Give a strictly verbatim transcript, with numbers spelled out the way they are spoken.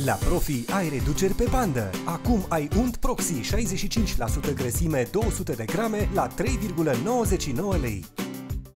La Profi ai reduceri pe bandă. Acum ai unt Proxi șaizeci și cinci la sută grăsime două sute de grame la trei virgulă nouăzeci și nouă lei.